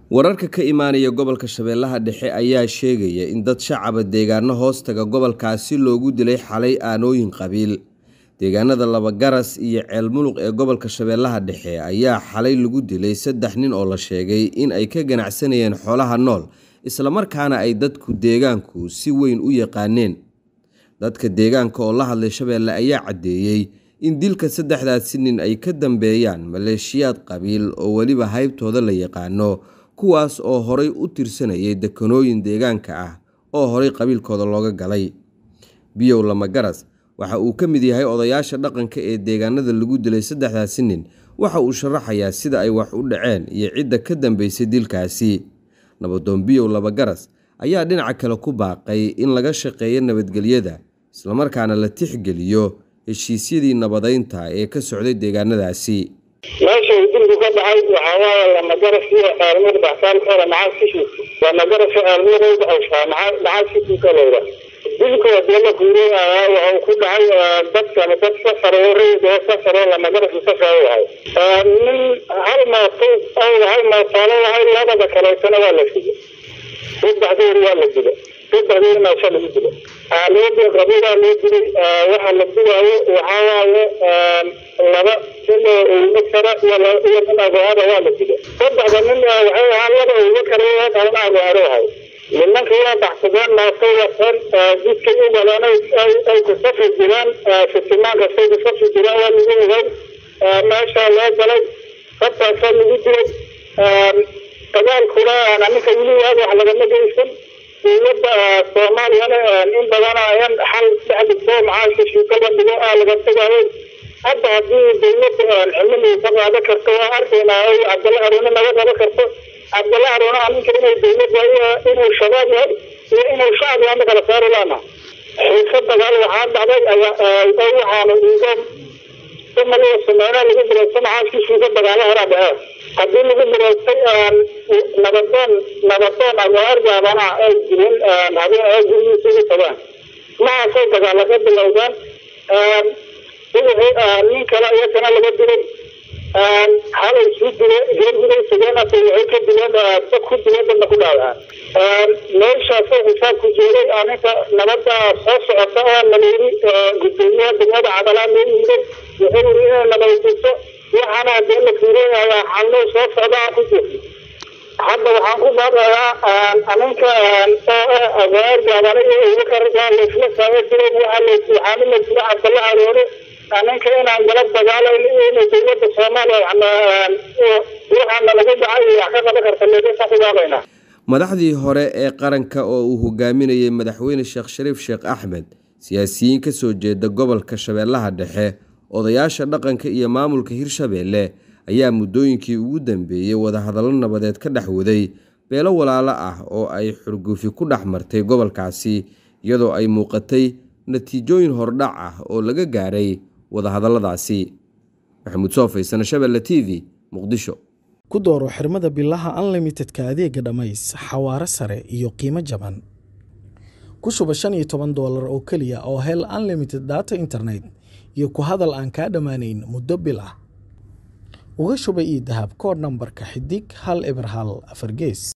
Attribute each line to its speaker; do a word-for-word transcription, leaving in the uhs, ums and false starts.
Speaker 1: wararka ka imaanaya gobolka Shabeellaha Dhexe ayaa sheegaya in dad shacab deegaano hoostaga gobolkaasi loogu dilay xalay aanooyin qabiil. Deegaanada Laba Garas iyo Ceel Muluq ee gobolka Shabeellaha Dhexe ayaa xalay lagu dilay saddex nin oo la sheegay in ay ka ganacsanayeen xoolaha nool isla markaana ay dadku deegaanku si weyn u yaqaaneen. Dadka deegaanka oo la hadlay Shabeelle ayaa cadeeyay in dilka saddexdaas nin ay ka dambeeyaan maleeshiyaad qabiil oo waliba haybtooda la yaqaano, kuwaas oo horay u tirsanayay dekanooyin deegaanka ah oo horay qabiilkooda looga galay. Biyow Laba Garas waxa uu ka mid yahay odayaasha dhaqanka ee deegaanada lagu dilay saddexdaas nin, waxa uu sharaxayaa sida ay wax u dhaceen iyo cidda ka dambeysay dilkaasi. Nabadoon Biyow Laba Garas ayaa dhinaca kale ku baaqay in laga shaqeeyo nabadgelyada isla markaana la tixgeliyo heshiisyadii nabadeynta ee ka socday deegaanadaasi.
Speaker 2: meesha uu dilku ka dhacay waxaa waaye Laba Garas iyo aalmada baxsan kala macaasishi Laba Garas aalmada waxaa macaasishi kala wada dilku waa ku leeyahay waxa ku dhacay dadka dad safar oo reeyo safar Laba Garas safar yahay min hal ma qof ay hal ma taalo hay labada kale sana waa la fiday saddex waa la fiday saddex ma shan la fiday aalmada qabiila la fiday waxa la fiday waxa waaye laba sano oo kara wala iyo nabada waa la fiday saddex nin waxay ahaan laba oo kara waa qalma arohay لمن كان تحسبان ما سوى صار جزء كبير ولا أنا أي كسر الجيران في السماء كسر كسر الجيران والنجوم غير ما شاء الله بلد حتى صار نجيب كمان كنا أنا مكمل هذا على جنب الإسلام ويبقى صومالي أنا إن بدأنا أيام حل بعد الصوم عايش في كلام بدأ على جنب الجيران حتى هذه الدولة العلمي طبعا ذكر كوا أرسل أي عبد الله أرونا ما ذكر عبد الله أرونا عن كلمة الدولة وهي إنه الشباب وإنه الشعب عندك على صار لنا حسب قال وحاد بعدين أي حال النظام ثم اللي سمعنا اللي قبل السمع في شيء قبل على هربها قبل اللي قبل السمع نبضان نبضان أبو أرجع بنا أجرين هذه أجرين سوي طبعا ما صوت على قبل الأوزان من كلا يسنا اللي قبل هذا الشيء غير غير سجانا في هيك الدنيا تأخذ الدنيا بنقولها ليش أصلا حساب كجوري أنا كنبضة خاص أصلا مليري الدنيا الدنيا عدلا مليري يقولون لما يجلسوا وأنا أقول لك يري على حلو صوت هذا كجوري حتى وحنا بعد أنا كأغير جوالي يذكر ليش سويت لي وعلى حامل لي عبد الله عليه أنا كأن عند رب جعل إنه دولة الصومالية عن وحنا لقيت عايز أخذ ذكر كلمة تقولنا.
Speaker 1: madaxdii hore ee qaranka oo uu hogaaminayay madaxweyne Sheekh Shariif Sheekh Axmed, siyaasiyiin ka soo jeeda gobolka Shabeellaha Dhexe, odayaasha dhaqanka iyo maamulka Hirshabeelle ayaa muddooyinkii ugu dambeeyay wada hadallo nabadeed ka dhaxwaday beelo walaalo ah oo ay xurgufi ku dhaxmartay gobolkaasi, iyadoo ay muuqatay natiijooyin hordhac ah oo laga gaaray wada hadalladaasi. Maxamuud Soofaysan, Shabeelle T V, Muqdisho.
Speaker 3: ku dooro xirmada billaha unlimited-ka adeega dhamays xawaare sare iyo qiimo jaban. ku shuba shan iyo toban doolar oo kaliya oo hel unlimited data internet iyo ku hadal aan ka dhamaanayn muddo bil ah. uga shuba ii dahab kood nambarka xidig hal eber hal afar gees.